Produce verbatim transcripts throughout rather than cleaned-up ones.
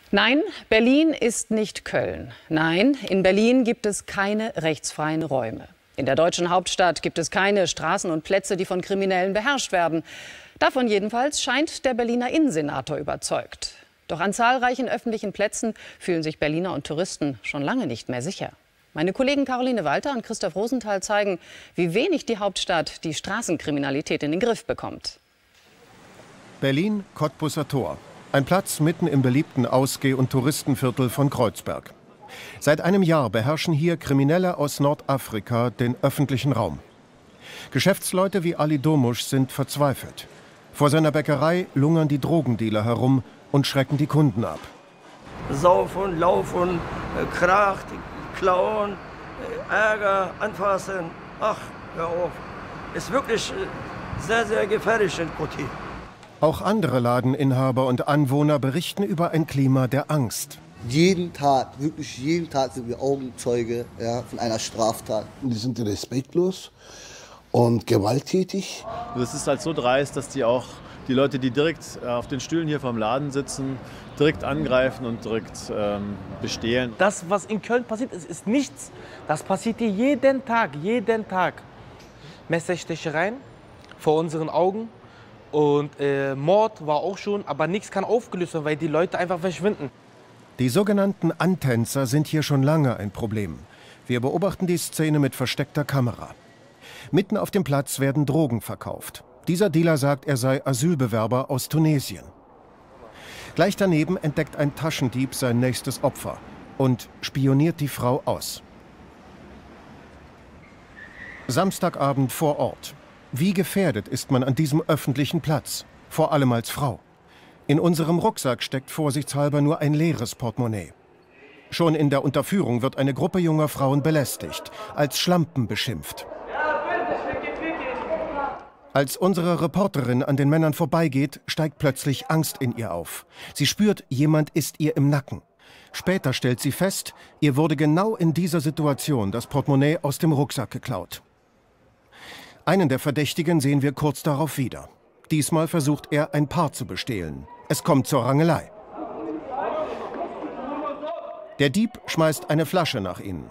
Nein, Berlin ist nicht Köln. Nein, in Berlin gibt es keine rechtsfreien Räume. In der deutschen Hauptstadt gibt es keine Straßen und Plätze, die von Kriminellen beherrscht werden. Davon jedenfalls scheint der Berliner Innensenator überzeugt. Doch an zahlreichen öffentlichen Plätzen fühlen sich Berliner und Touristen schon lange nicht mehr sicher. Meine Kollegen Caroline Walter und Christoph Rosenthal zeigen, wie wenig die Hauptstadt die Straßenkriminalität in den Griff bekommt. Berlin, Cottbuser Tor. Ein Platz mitten im beliebten Ausgeh- und Touristenviertel von Kreuzberg. Seit einem Jahr beherrschen hier Kriminelle aus Nordafrika den öffentlichen Raum. Geschäftsleute wie Ali Domusch sind verzweifelt. Vor seiner Bäckerei lungern die Drogendealer herum und schrecken die Kunden ab. Saufen, laufen, Krach, klauen, Ärger, anfassen. Ach, hör auf. Ist wirklich sehr, sehr gefährlich in Kotti. Auch andere Ladeninhaber und Anwohner berichten über ein Klima der Angst. Jeden Tag, wirklich jeden Tag sind wir Augenzeuge, ja, von einer Straftat. Die sind respektlos und gewalttätig. Das ist halt so dreist, dass die auch die Leute, die direkt auf den Stühlen hier vom Laden sitzen, direkt angreifen und direkt ähm, bestehlen. Das, was in Köln passiert ist, ist nichts. Das passiert hier jeden Tag, jeden Tag. Messerstechereien vor unseren Augen. Und äh, Mord war auch schon, aber nichts kann aufgelöst werden, weil die Leute einfach verschwinden. Die sogenannten Antänzer sind hier schon lange ein Problem. Wir beobachten die Szene mit versteckter Kamera. Mitten auf dem Platz werden Drogen verkauft. Dieser Dealer sagt, er sei Asylbewerber aus Tunesien. Gleich daneben entdeckt ein Taschendieb sein nächstes Opfer und spioniert die Frau aus. Samstagabend vor Ort. Wie gefährdet ist man an diesem öffentlichen Platz, vor allem als Frau? In unserem Rucksack steckt vorsichtshalber nur ein leeres Portemonnaie. Schon in der Unterführung wird eine Gruppe junger Frauen belästigt, als Schlampen beschimpft. Als unsere Reporterin an den Männern vorbeigeht, steigt plötzlich Angst in ihr auf. Sie spürt, jemand ist ihr im Nacken. Später stellt sie fest, ihr wurde genau in dieser Situation das Portemonnaie aus dem Rucksack geklaut. Einen der Verdächtigen sehen wir kurz darauf wieder. Diesmal versucht er, ein Paar zu bestehlen. Es kommt zur Rangelei. Der Dieb schmeißt eine Flasche nach ihnen.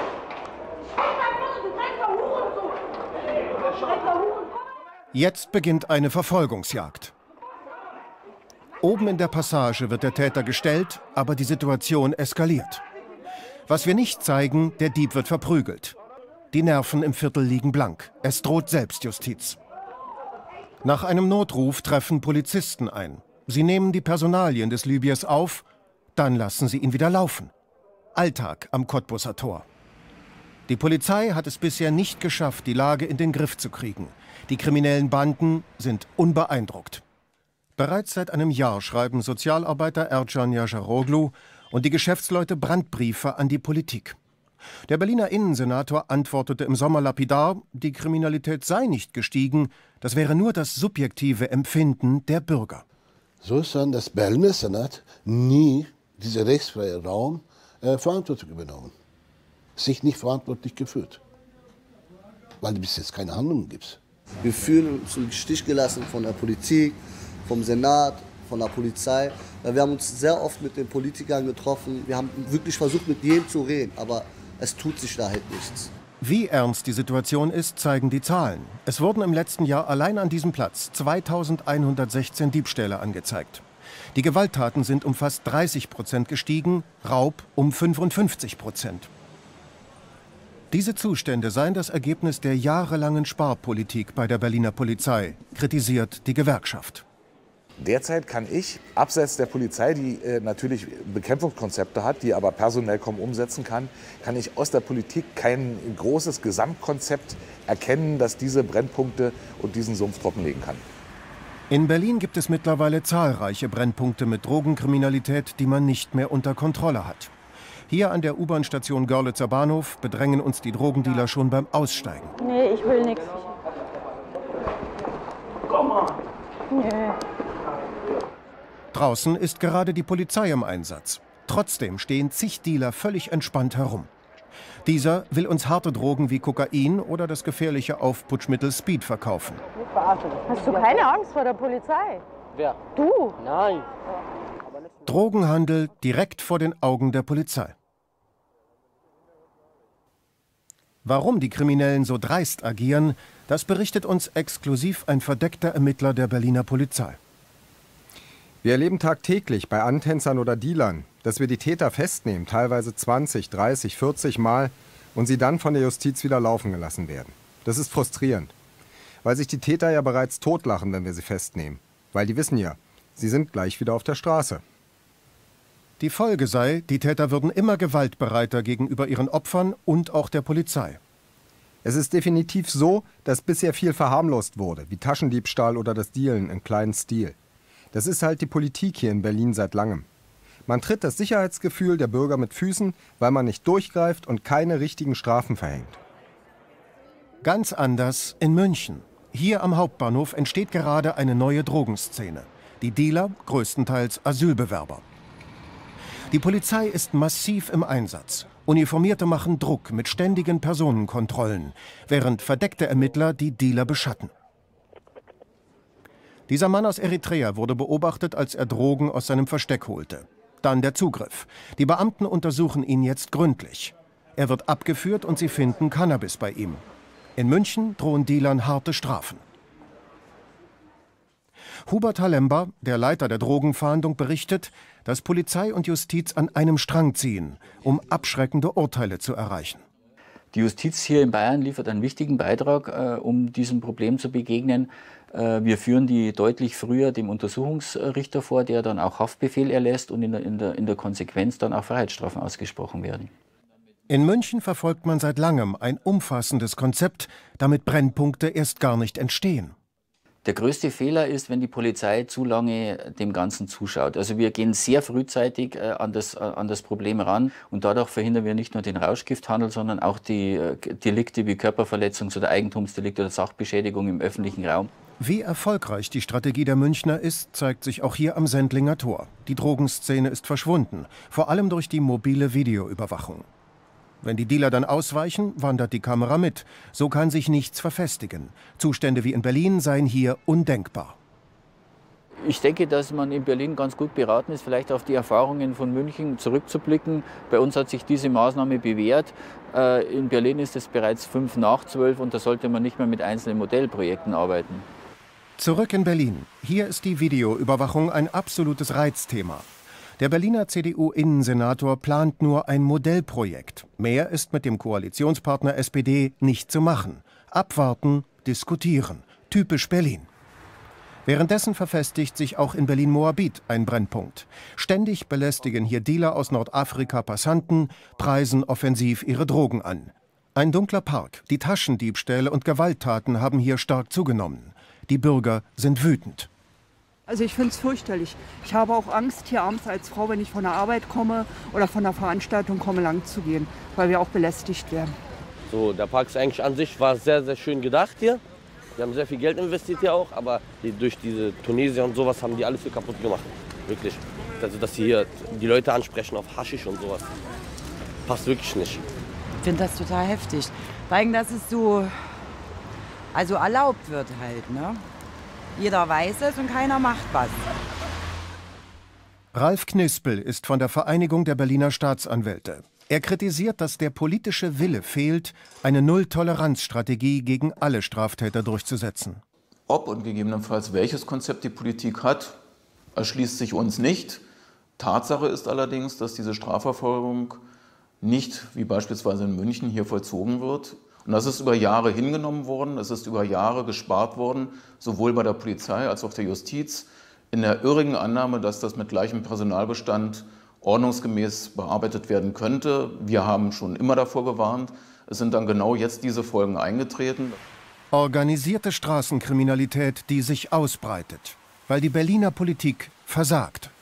Jetzt beginnt eine Verfolgungsjagd. Oben in der Passage wird der Täter gestellt, aber die Situation eskaliert. Was wir nicht zeigen, der Dieb wird verprügelt. Die Nerven im Viertel liegen blank. Es droht Selbstjustiz. Nach einem Notruf treffen Polizisten ein. Sie nehmen die Personalien des Libyers auf, dann lassen sie ihn wieder laufen. Alltag am Cottbuser Tor. Die Polizei hat es bisher nicht geschafft, die Lage in den Griff zu kriegen. Die kriminellen Banden sind unbeeindruckt. Bereits seit einem Jahr schreiben Sozialarbeiter Ercan Yaşaroglu und die Geschäftsleute Brandbriefe an die Politik. Der Berliner Innensenator antwortete im Sommer lapidar, die Kriminalität sei nicht gestiegen, das wäre nur das subjektive Empfinden der Bürger. So ist dann das Berliner Senat nie diesen rechtsfreien Raum äh, Verantwortung übernommen. Sich nicht verantwortlich gefühlt, weil es bis jetzt keine Handlungen gibt. Wir fühlen uns im Stich gelassen von der Politik, vom Senat, von der Polizei. Wir haben uns sehr oft mit den Politikern getroffen. Wir haben wirklich versucht, mit jedem zu reden, aber es tut sich da halt nichts. Wie ernst die Situation ist, zeigen die Zahlen. Es wurden im letzten Jahr allein an diesem Platz zweitausendeinhundertsechzehn Diebstähle angezeigt. Die Gewalttaten sind um fast dreißig Prozent gestiegen, Raub um fünfundfünfzig Prozent. Diese Zustände seien das Ergebnis der jahrelangen Sparpolitik bei der Berliner Polizei, kritisiert die Gewerkschaft. Derzeit kann ich, abseits der Polizei, die äh, natürlich Bekämpfungskonzepte hat, die aber personell kaum umsetzen kann, kann ich aus der Politik kein großes Gesamtkonzept erkennen, das diese Brennpunkte und diesen Sumpf trockenlegen kann. In Berlin gibt es mittlerweile zahlreiche Brennpunkte mit Drogenkriminalität, die man nicht mehr unter Kontrolle hat. Hier an der U-Bahn-Station Görlitzer Bahnhof bedrängen uns die Drogendealer schon beim Aussteigen. Nee, ich will nichts. Komm mal. Nee. Draußen ist gerade die Polizei im Einsatz. Trotzdem stehen zig Dealer völlig entspannt herum. Dieser will uns harte Drogen wie Kokain oder das gefährliche Aufputschmittel Speed verkaufen. Hast du keine Angst vor der Polizei? Wer? Du? Nein. Drogenhandel direkt vor den Augen der Polizei. Warum die Kriminellen so dreist agieren, das berichtet uns exklusiv ein verdeckter Ermittler der Berliner Polizei. Wir erleben tagtäglich bei Antänzern oder Dealern, dass wir die Täter festnehmen, teilweise zwanzig, dreißig, vierzig Mal, und sie dann von der Justiz wieder laufen gelassen werden. Das ist frustrierend, weil sich die Täter ja bereits totlachen, wenn wir sie festnehmen. Weil die wissen ja, sie sind gleich wieder auf der Straße. Die Folge sei, die Täter würden immer gewaltbereiter gegenüber ihren Opfern und auch der Polizei. Es ist definitiv so, dass bisher viel verharmlost wurde, wie Taschendiebstahl oder das Dealen im kleinen Stil. Das ist halt die Politik hier in Berlin seit langem. Man tritt das Sicherheitsgefühl der Bürger mit Füßen, weil man nicht durchgreift und keine richtigen Strafen verhängt. Ganz anders in München. Hier am Hauptbahnhof entsteht gerade eine neue Drogenszene. Die Dealer, größtenteils Asylbewerber. Die Polizei ist massiv im Einsatz. Uniformierte machen Druck mit ständigen Personenkontrollen, während verdeckte Ermittler die Dealer beschatten. Dieser Mann aus Eritrea wurde beobachtet, als er Drogen aus seinem Versteck holte. Dann der Zugriff. Die Beamten untersuchen ihn jetzt gründlich. Er wird abgeführt und sie finden Cannabis bei ihm. In München drohen Dealern harte Strafen. Hubert Halember, der Leiter der Drogenfahndung, berichtet, dass Polizei und Justiz an einem Strang ziehen, um abschreckende Urteile zu erreichen. Die Justiz hier in Bayern liefert einen wichtigen Beitrag, äh, um diesem Problem zu begegnen. Äh, wir führen die deutlich früher dem Untersuchungsrichter vor, der dann auch Haftbefehl erlässt und in der, in der, in der Konsequenz dann auch Freiheitsstrafen ausgesprochen werden. In München verfolgt man seit langem ein umfassendes Konzept, damit Brennpunkte erst gar nicht entstehen. Der größte Fehler ist, wenn die Polizei zu lange dem Ganzen zuschaut. Also wir gehen sehr frühzeitig äh, an, das, äh, an das Problem ran und dadurch verhindern wir nicht nur den Rauschgifthandel, sondern auch die äh, Delikte wie Körperverletzungs- oder Eigentumsdelikte oder Sachbeschädigung im öffentlichen Raum. Wie erfolgreich die Strategie der Münchner ist, zeigt sich auch hier am Sendlinger Tor. Die Drogenszene ist verschwunden, vor allem durch die mobile Videoüberwachung. Wenn die Dealer dann ausweichen, wandert die Kamera mit. So kann sich nichts verfestigen. Zustände wie in Berlin seien hier undenkbar. Ich denke, dass man in Berlin ganz gut beraten ist, vielleicht auf die Erfahrungen von München zurückzublicken. Bei uns hat sich diese Maßnahme bewährt. In Berlin ist es bereits fünf nach zwölf und da sollte man nicht mehr mit einzelnen Modellprojekten arbeiten. Zurück in Berlin. Hier ist die Videoüberwachung ein absolutes Reizthema. Der Berliner C D U-Innensenator plant nur ein Modellprojekt. Mehr ist mit dem Koalitionspartner S P D nicht zu machen. Abwarten, diskutieren. Typisch Berlin. Währenddessen verfestigt sich auch in Berlin-Moabit ein Brennpunkt. Ständig belästigen hier Dealer aus Nordafrika Passanten, preisen offensiv ihre Drogen an. Ein dunkler Park, die Taschendiebstähle und Gewalttaten haben hier stark zugenommen. Die Bürger sind wütend. Also ich finde es fürchterlich. Ich habe auch Angst, hier abends als Frau, wenn ich von der Arbeit komme oder von der Veranstaltung komme, lang zu gehen, weil wir auch belästigt werden. So, der Park ist eigentlich an sich war sehr, sehr schön gedacht hier. Wir haben sehr viel Geld investiert hier auch, aber die, durch diese Tunesier und sowas haben die alles hier kaputt gemacht. Wirklich. Also, dass sie hier die Leute ansprechen auf Haschisch und sowas. Passt wirklich nicht. Ich finde das total heftig. Vor allem, dass es so also erlaubt wird halt, ne? Jeder weiß es und keiner macht was. Ralf Knispel ist von der Vereinigung der Berliner Staatsanwälte. Er kritisiert, dass der politische Wille fehlt, eine Null-Toleranz-Strategie gegen alle Straftäter durchzusetzen. Ob und gegebenenfalls welches Konzept die Politik hat, erschließt sich uns nicht. Tatsache ist allerdings, dass diese Strafverfolgung nicht, wie beispielsweise in München, hier vollzogen wird. Und das ist über Jahre hingenommen worden, es ist über Jahre gespart worden, sowohl bei der Polizei als auch der Justiz, in der irrigen Annahme, dass das mit gleichem Personalbestand ordnungsgemäß bearbeitet werden könnte. Wir haben schon immer davor gewarnt. Es sind dann genau jetzt diese Folgen eingetreten. Organisierte Straßenkriminalität, die sich ausbreitet, weil die Berliner Politik versagt.